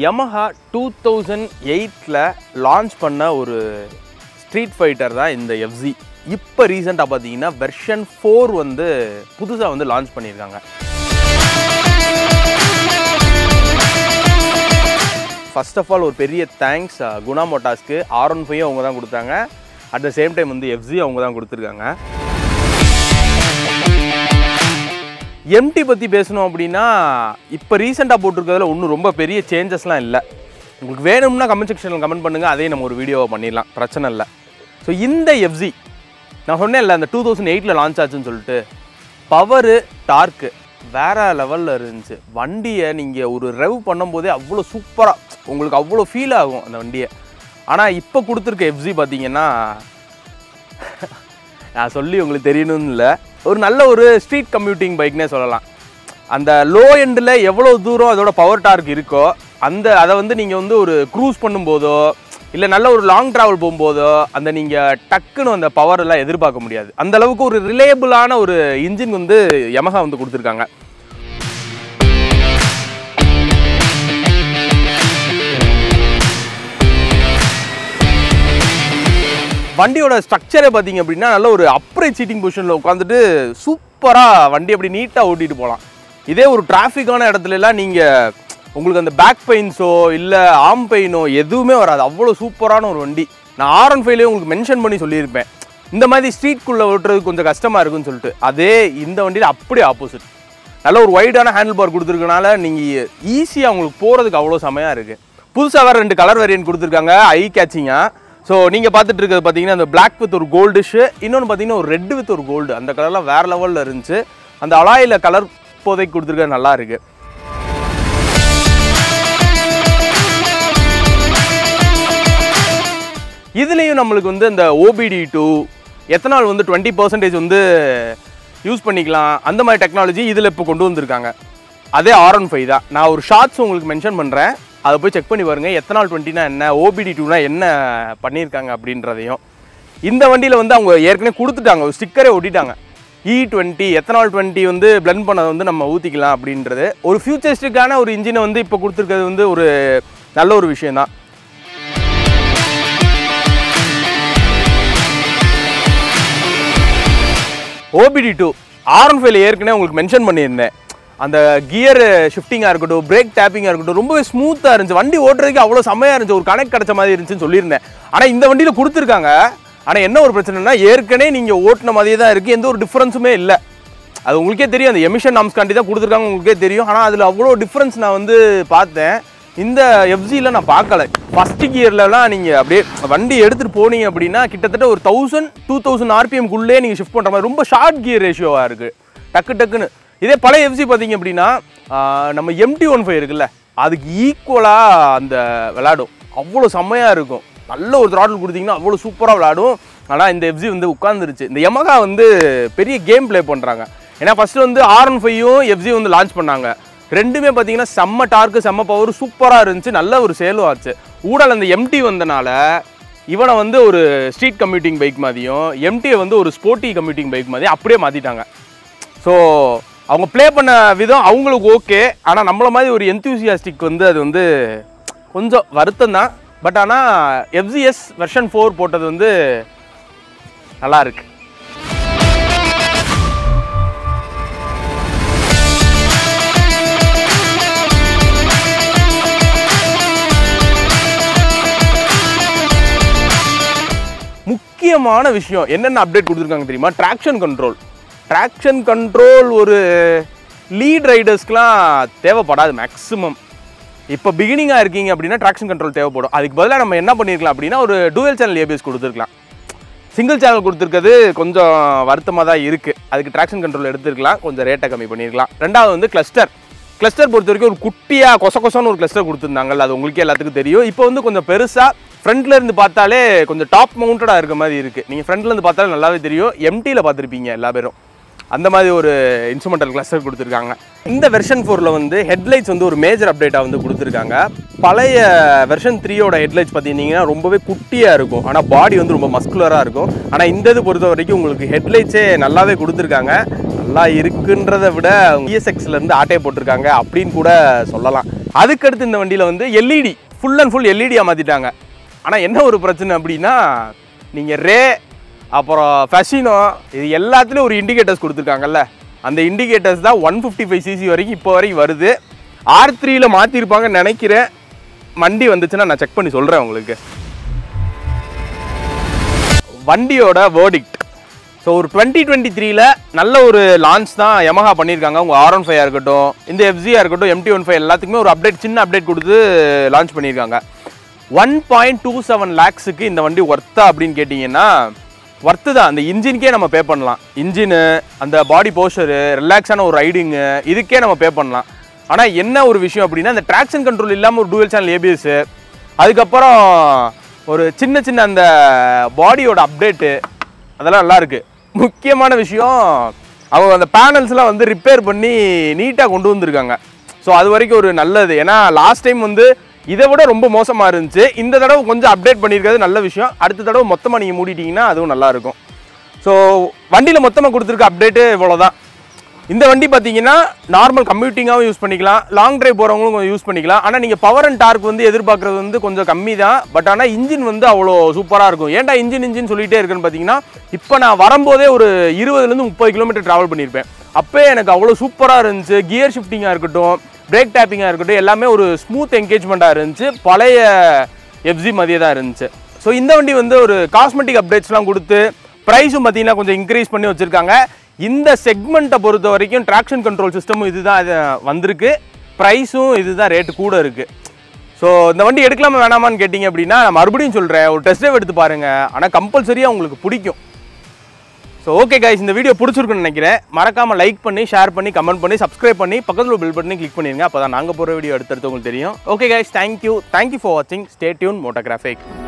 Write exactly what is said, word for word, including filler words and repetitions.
Yamaha two thousand eight ல launch பண்ண ஒரு ஸ்ட்ரீட் ஃபைட்டர் தான் இந்த F Z. இப்போ ரீசெண்டாக பார்த்தீங்கன்னா வெர்ஷன் ஃபோர் வந்து புதுசாக வந்து லான்ச் பண்ணியிருக்காங்க. ஃபர்ஸ்ட் ஆஃப் ஆல் ஒரு பெரிய தேங்க்ஸ் குணா மோட்டார்ஸ்க்கு. ஆர் ஒன் ஃபைவ் அவங்க தான் கொடுத்தாங்க. அட் த சேம் டைம் வந்து F Z அவங்க தான் கொடுத்துருக்காங்க. எம்டி பற்றி பேசணும் அப்படின்னா இப்போ ரீசெண்டாக போட்டிருக்கிறதுல ஒன்றும் ரொம்ப பெரிய சேஞ்சஸ்லாம் இல்லை. உங்களுக்கு வேணும்னா கமெண்ட் செக்ஷனில் கமெண்ட் பண்ணுங்கள், அதே நம்ம ஒரு வீடியோவை பண்ணிடலாம், பிரச்சனை இல்லை. ஸோ இந்த F Z நான் சொன்னேன் இல்லை, அந்த டூ தௌசண்ட் எயிட்டில் லான்ச் ஆச்சுன்னு சொல்லிட்டு பவரு டார்க்கு வேறு லெவலில் இருந்துச்சு. வண்டியை நீங்கள் ஒரு ரெவ் பண்ணும்போதே அவ்வளோ சூப்பராக உங்களுக்கு அவ்வளோ ஃபீல் ஆகும் அந்த வண்டியை. ஆனால் இப்போ கொடுத்துருக்க F Z பார்த்தீங்கன்னா நான் சொல்லி உங்களுக்கு தெரியணும்னு இல்லை, ஒரு நல்ல ஒரு ஸ்ட்ரீட் கம்யூட்டிங் பைக்னே சொல்லலாம். அந்த லோ எண்டில் எவ்வளோ தூரம் அதோட பவர் டார்க் இருக்கோ அந்த அதை வந்து நீங்கள் வந்து ஒரு க்ரூஸ் பண்ணும்போதோ இல்லை நல்ல ஒரு லாங் ட்ராவல் போகும்போதோ அந்த நீங்கள் டக்குன்னு அந்த பவர் எல்லாம் எதிர்பார்க்க முடியாது. அந்த அளவுக்கு ஒரு ரிலையபிளான ஒரு இன்ஜின் வந்து Yamaha வந்து கொடுத்துருக்காங்க. வண்டியோட ஸ்ட்ரக்சரே பார்த்தீங்க அப்படின்னா நல்ல ஒரு அப்ரைட் சீட்டிங் பொசிஷனில் உட்காந்துட்டு சூப்பராக வண்டி அப்படி நீட்டாக ஓட்டிகிட்டு போகலாம். இதே ஒரு டிராஃபிக்கான இடத்துலலாம் நீங்கள் உங்களுக்கு அந்த பேக் பெயின்ஸோ இல்லை ஆம் பெயினோ எதுவுமே வராது. அவ்வளோ சூப்பரான ஒரு வண்டி. நான் ஆர் ஒன் ஃபைவ்லேயே உங்களுக்கு மென்ஷன் பண்ணி சொல்லியிருப்பேன், இந்த மாதிரி ஸ்ட்ரீட்குள்ளே ஓட்டுறது கொஞ்சம் கஷ்டமாக இருக்குன்னு சொல்லிட்டு. அதே இந்த வண்டியில் அப்படியே ஆப்போசிட். நல்ல ஒரு வைடான ஹேண்டில் பார் கொடுத்துருக்கனால நீங்கள் ஈஸியாக உங்களுக்கு போகிறதுக்கு அவ்வளோ செமையாக இருக்குது. புதுசாக வேறு ரெண்டு கலர் வேரியன்ட் கொடுத்துருக்காங்க, ஐ கேச்சிங்காக. ஸோ நீங்கள் பார்த்துட்டு இருக்கிறது பார்த்தீங்கன்னா அந்த பிளாக் வித் ஒரு கோல்டிஷு, இன்னொன்று பார்த்தீங்கன்னா ஒரு ரெட் வித் ஒரு கோல்டு. அந்த கலர்லாம் வேறு லெவலில் இருந்துச்சு. அந்த அலாயில் கலர் இப்போதைக்கு கொடுத்துருக்க நல்லா இருக்குது. இதுலேயும் நம்மளுக்கு வந்து அந்த O B D two ethanol வந்து டுவெண்ட்டி பர்சன்டேஜ் வந்து யூஸ் பண்ணிக்கலாம், அந்த மாதிரி டெக்னாலஜி இதில் இப்போ கொண்டு வந்திருக்காங்க. அதே ஆர் ஒன் ஃபைவ் தான். நான் ஒரு ஷார்ட்ஸ் உங்களுக்கு மென்ஷன் பண்ணுறேன், அதை போய் செக் பண்ணி பாருங்கள். எத்தனால் டுவெண்ட்டினா என்ன, O B D two னா என்ன பண்ணியிருக்காங்க அப்படின்றதையும். இந்த வண்டியில் வந்து அவங்க ஏற்கனவே கொடுத்துட்டாங்க, ஒரு ஸ்டிக்கரே ஒட்டிட்டாங்க. இ டுவெண்ட்டி எத்தனால் டுவெண்ட்டி வந்து பிளெண்ட் பண்ணதை வந்து நம்ம ஊற்றிக்கலாம் அப்படின்றது. ஒரு ஃபியூச்சரிஸ்டிக்கான ஒரு இன்ஜினை வந்து இப்போ கொடுத்துருக்கிறது வந்து ஒரு நல்ல ஒரு விஷயந்தான். O B D two R one ஃபைவ்ல ஏற்கனவே உங்களுக்கு மென்ஷன் பண்ணியிருந்தேன். அந்த கியர் ஷிஃப்டிங்காக இருக்கட்டும், பிரேக் டேப்பிங்காக இருக்கட்டும், ரொம்பவே ஸ்மூத்தாக இருந்துச்சு. வண்டி ஓட்டுறதுக்கு அவ்வளோ செம்மையாக இருந்துச்சு, ஒரு கனெக்ட் கிடச்ச மாதிரி இருந்துச்சுன்னு சொல்லியிருந்தேன். ஆனால் இந்த வண்டியில் கொடுத்துருக்காங்க. ஆனால் என்ன ஒரு பிரச்சனைனா ஏற்கனவே நீங்கள் ஓட்டின மாதிரியே தான் இருக்குது, எந்த ஒரு டிஃப்ரென்ஸுமே இல்லை. அது உங்களுக்கே தெரியும், அந்த எமிஷன் நாம்ஸ்காண்டி தான் கொடுத்துருக்காங்க, உங்களுக்கே தெரியும். ஆனால் அதில் அவ்வளோ டிஃப்ரென்ஸ் நான் வந்து பார்த்தேன். இந்த F Z நான் பார்க்கல. ஃபஸ்ட்டு கியர்லலாம் நீங்கள் அப்படியே வண்டி எடுத்துகிட்டு போனீங்க அப்படின்னா கிட்டத்தட்ட ஒரு தௌசண்ட் டூ தௌசண்ட் ஆர்பிஎம்குள்ளே நீங்கள் ஷிஃப்ட் பண்ணுற மாதிரி ரொம்ப ஷார்ட் கியர் ரேஷியோவாக இருக்குது, டக்கு டக்குன்னு. இதே பழைய F Z பார்த்தீங்க அப்படின்னா நம்ம M T one five இருக்குல்ல, அதுக்கு ஈக்குவலாக அந்த விளாடும், அவ்வளோ செம்மையாக இருக்கும். நல்ல ஒரு த்ராட்டில் கொடுத்தீங்கன்னா அவ்வளோ சூப்பராக விளாடும். ஆனால் இந்த F Z வந்து உட்காந்துருச்சு. இந்த Yamaha வந்து பெரிய கேம் ப்ளே பண்ணுறாங்க. ஏன்னா ஃபஸ்ட்டு வந்து ஆர் ஒன் ஃபைவும் F Z வந்து லான்ச் பண்ணாங்க. ரெண்டுமே பார்த்தீங்கன்னா செம்ம டார்க்கு செம்ம பவர் சூப்பராக இருந்துச்சு, நல்ல ஒரு சேலும் ஆச்சு. ஊடால அந்த M T வந்தனால இவனை வந்து ஒரு ஸ்ட்ரீட் கம்யூட்டிங் பைக் மாதிரியும் எம்டியை வந்து ஒரு ஸ்போர்ட்டி கம்யூட்டிங் பைக் மாதிரியும் அப்படியே மாற்றிட்டாங்க. ஸோ அவங்க ப்ளே பண்ண விதம் அவங்களுக்கு ஓகே. ஆனால் நம்மள மாதிரி ஒரு என்தூசியாஸ்டிக் வந்து அது வந்து கொஞ்சம் வருத்தம் தான். பட் ஆனால் F Z S version four போட்டது வந்து நல்லா இருக்கு. முக்கியமான விஷயம் என்னென்ன அப்டேட் கொடுத்துருக்காங்க தெரியுமா? Traction control. ட்ராக்ஷன் கண்ட்ரோல் ஒரு லீட் ரைடர்ஸ்க்குலாம் தேவைப்படாது மேக்ஸிமம். இப்போ பிகினிங்காக இருக்கீங்க அப்படின்னா ட்ராக்ஷன் கண்ட்ரோல் தேவைப்படும். அதுக்கு பதிலாக நம்ம என்ன பண்ணியிருக்கலாம் அப்படின்னா ஒரு டூவல் சேனல் ஏபிஎஸ் கொடுத்துருக்கலாம். சிங்கிள் சேனல் கொடுத்துருக்கிறது கொஞ்சம் வருத்தமாக தான் இருக்குது. அதுக்கு ட்ராக்ஷன் கண்ட்ரோல் எடுத்துருக்கலாம், கொஞ்சம் ரேட்டை கம்மி பண்ணியிருக்கலாம். ரெண்டாவது வந்து கிளஸ்டர். கிளஸ்டர் பொறுத்த வரைக்கும் ஒரு குட்டியாக கொச கொசன்னு ஒரு கிளஸ்டர் கொடுத்துருந்தாங்கல்ல, அது உங்களுக்கே எல்லாத்துக்கும் தெரியும். இப்போ வந்து கொஞ்சம் பெருசாக ஃப்ரண்ட்ல இருந்து பார்த்தாலே கொஞ்சம் டாப் மவுண்டடாக இருக்க மாதிரி இருக்குது. நீங்கள் ஃப்ரண்ட்ல இருந்து பார்த்தாலே நல்லாவே தெரியும். எம்டியில் பார்த்துருப்பீங்க எல்லா பேரும். அந்த மாதிரி ஒரு இன்ஸ்ட்ருமெண்டல் கிளஸ்டர் கொடுத்துருக்காங்க. இந்த வெர்ஷன் ஃபோரில் வந்து ஹெட்லைட்ஸ் வந்து ஒரு மேஜர் அப்டேட்டாக வந்து கொடுத்துருக்காங்க. பழைய வெர்ஷன் த்ரீயோட ஹெட்லைட்ஸ் பார்த்தீங்கன்னா ரொம்பவே குட்டியாக இருக்கும், ஆனால் பாடி வந்து ரொம்ப மஸ்குலராக இருக்கும். ஆனால் இந்த இது பொறுத்த வரைக்கும் உங்களுக்கு ஹெட்லைட்ஸே நல்லாவே கொடுத்துருக்காங்க. நல்லா இருக்குன்றதை விட இ எஸ் எக்ஸ்லேருந்து ஆட்டையை போட்டிருக்காங்க அப்படின்னு கூட சொல்லலாம். அதுக்கடுத்து இந்த வண்டியில் வந்து எல்இடி ஃபுல் அண்ட் ஃபுல் எல்இடியாக மாற்றிட்டாங்க. ஆனால் என்ன ஒரு பிரச்சனை அப்படின்னா, நீங்கள் ரே அப்புறம் ஃபெசினோ இது எல்லாத்துலேயும் ஒரு இண்டிகேட்டர்ஸ் கொடுத்துருக்காங்கல்ல, அந்த இண்டிகேட்டர்ஸ் தான் ஒன் ஃபிஃப்டி ஃபைவ் சிசி வரைக்கும் இப்போ வரைக்கும் வருது. ஆர் த்ரீயில் மாற்றிருப்பாங்கன்னு நினைக்கிறேன். வண்டி வந்துச்சுன்னா நான் செக் பண்ணி சொல்கிறேன் உங்களுக்கு. வண்டியோட வேர்டிக்ட். ஸோ ஒரு டுவெண்ட்டி டுவெண்ட்டி த்ரீல நல்ல ஒரு லான்ச் தான் யமஹா பண்ணியிருக்காங்க. உங்கள் ஆர் ஒன் ஃபைவாக இருக்கட்டும், இந்த எஃப்ஜியாக இருக்கட்டும், எம்டி ஒன் ஃபைவ் எல்லாத்துக்குமே ஒரு அப்டேட், சின்ன அப்டேட் கொடுத்து லான்ச் பண்ணியிருக்காங்க. ஒன் பாயிண்ட் டூ செவன் லேக்ஸுக்கு இந்த வண்டி ஒர்த்தா அப்படின்னு கேட்டிங்கன்னா ஒர்த்து தான். அந்த இன்ஜினுக்கே நம்ம பே பண்ணலாம். இன்ஜினு, அந்த பாடி போஸ்டரு, ரிலாக்ஸான ஒரு ரைடிங்கு, இதுக்கே நம்ம பே பண்ணலாம். ஆனால் என்ன ஒரு விஷயம் அப்படின்னா, அந்த ட்ராக்ஷன் கண்ட்ரோல் இல்லாமல் ஒரு டூவல் சேனல் ஏபிஎஸ்ஸு, அதுக்கப்புறம் ஒரு சின்ன சின்ன அந்த பாடியோட அப்டேட்டு, அதெல்லாம் நல்லாயிருக்கு. முக்கியமான விஷயம், அவங்க அந்த பேனல்ஸ்லாம் வந்து ரிப்பேர் பண்ணி நீட்டாக கொண்டு வந்திருக்காங்க. ஸோ அது வரைக்கும் ஒரு நல்லது. ஏன்னா லாஸ்ட் டைம் வந்து இதை விட ரொம்ப மோசமாக இருந்துச்சு. இந்த தடவை கொஞ்சம் அப்டேட் பண்ணியிருக்கிறது நல்ல விஷயம். அடுத்த தடவை மொத்தமாக நீங்கள் மூடிட்டீங்கன்னா அதுவும் நல்லாயிருக்கும். ஸோ வண்டியில் மொத்தமாக கொடுத்துருக்க அப்டேட்டு இவ்வளோதான். இந்த வண்டி பார்த்தீங்கன்னா நார்மல் கம்யூட்டிங்காகவும் யூஸ் பண்ணிக்கலாம், லாங் ட்ரைவ் போகிறவங்களும் கொஞ்சம் யூஸ் பண்ணிக்கலாம். ஆனால் நீங்கள் பவர் அண்ட் டார்க் வந்து எதிர்பார்க்குறது வந்து கொஞ்சம் கம்மி தான். பட் ஆனால் இன்ஜின் வந்து அவ்வளோ சூப்பராக இருக்கும். ஏன்டா இன்ஜின் இன்ஜின் சொல்லிகிட்டே இருக்குன்னு பார்த்தீங்கன்னா, இப்போ நான் வரும்போதே ஒரு இருபதுலேருந்து முப்பது கிலோமீட்டர் ட்ராவல் பண்ணியிருப்பேன். அப்போ எனக்கு அவ்வளோ சூப்பராக இருந்துச்சு. கியர் ஷிஃப்டிங்காக இருக்கட்டும், பிரேக் டேப்பிங்காக இருக்கட்டும், எல்லாமே ஒரு ஸ்மூத் என்கேஜ்மெண்ட்டாக இருந்துச்சு. பழைய எஃப்ஜி மாதிரியே தான் இருந்துச்சு. ஸோ இந்த வண்டி வந்து ஒரு காஸ்மெட்டிக் அப்டேட்ஸ்லாம் கொடுத்து ப்ரைஸும் பார்த்தீங்கன்னா கொஞ்சம் இன்க்ரீஸ் பண்ணி வச்சுருக்காங்க. இந்த செக்மெண்ட்டை பொறுத்த வரைக்கும் ட்ராக்ஷன் கண்ட்ரோல் சிஸ்டமும் இதுதான் இது வந்திருக்கு, ப்ரைஸும் இதுதான், ரேட்டு கூட இருக்குது. ஸோ இந்த வண்டி எடுக்கலாமா வேணாமான்னு கேட்டிங்க அப்படின்னா, நான் மறுபடியும் சொல்கிறேன், ஒரு டெஸ்ட் ட்ரைவ் எடுத்து பாருங்கள். ஆனால் கம்பல்சரியாக உங்களுக்கு பிடிக்கும். ஸோ ஓகே கைஸ், இந்த வீடியோ பிடிச்சிருக்குன்னு நினைக்கிறேன். மறக்காமல் லைக் பண்ணி, ஷேர் பண்ணி, கமெண்ட் பண்ணி, சப்ஸ்கிரைப் பண்ணி, பக்கத்தில் பில் பண்ணி கிளிக் பண்ணிடுங்க. அப்போ தான் நாங்கள் போகிற வீடியோ எடுத்துறது உங்களுக்கு தெரியும். Okay guys, thank you thank you for வாட்சிங். Stay tuned மோட்டோகிராஃபிக்.